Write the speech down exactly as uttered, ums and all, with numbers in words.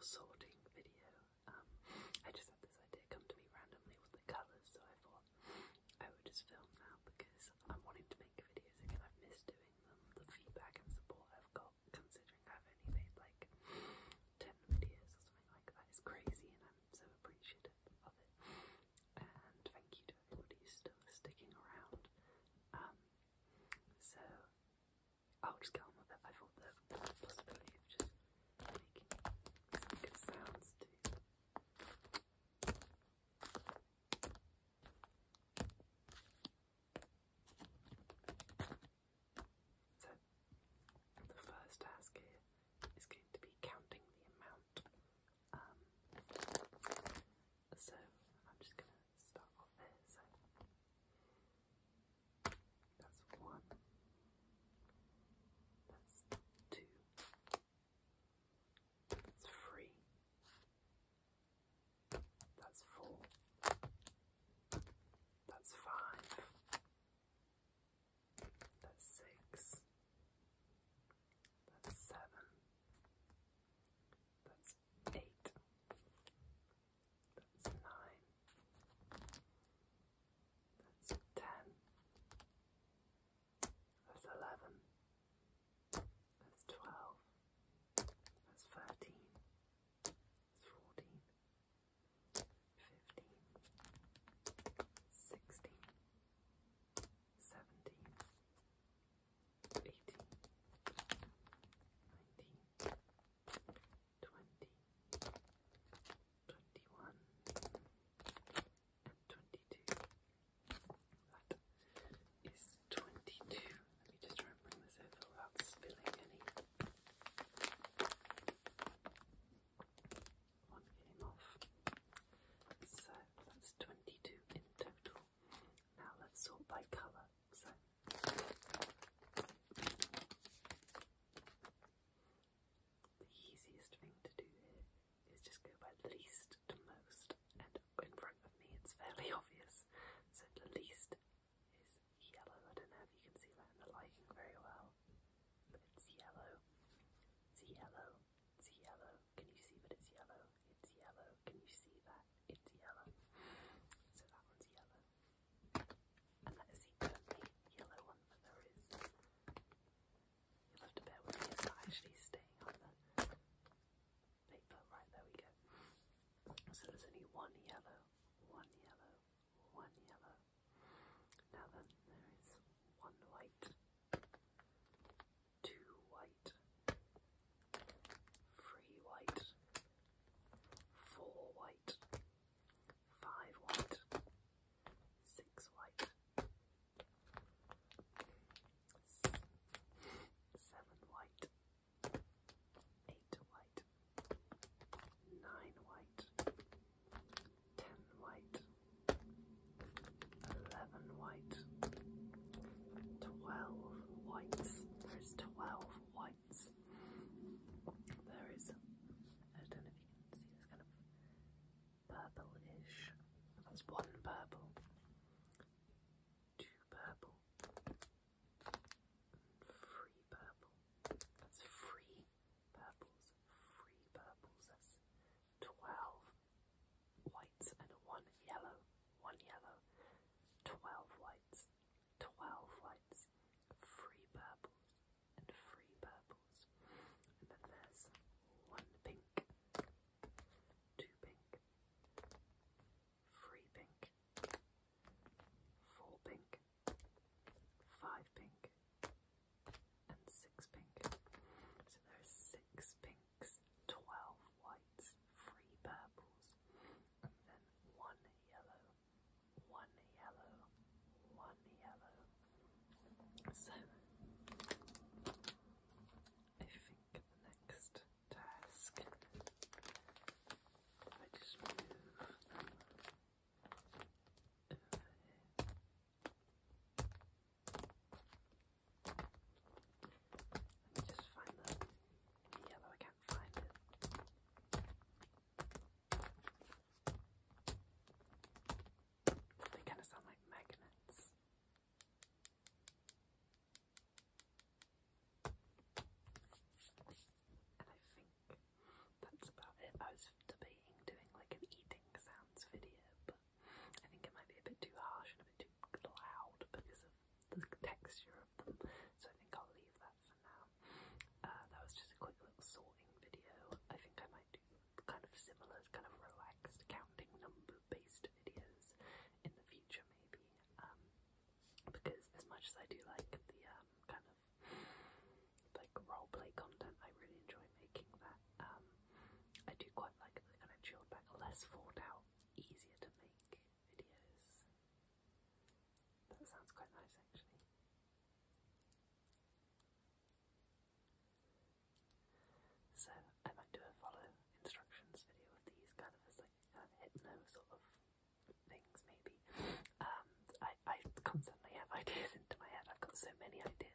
sorting video. Um, I just had this idea come to me randomly with the colours, so I thought I would just film now because I'm wanting to make videos again. I've missed doing them. The feedback and support I've got, considering I've only made like ten videos or something like that, is crazy, and I'm so appreciative of it. And thank you to everybody who's still sticking around. Um, so I'll just get on with it. I thought the possibility of just making some good sounds too. So the first task here is going to be counting the amount. Um, so I'm just going to start off there. So that's one. so many ideas.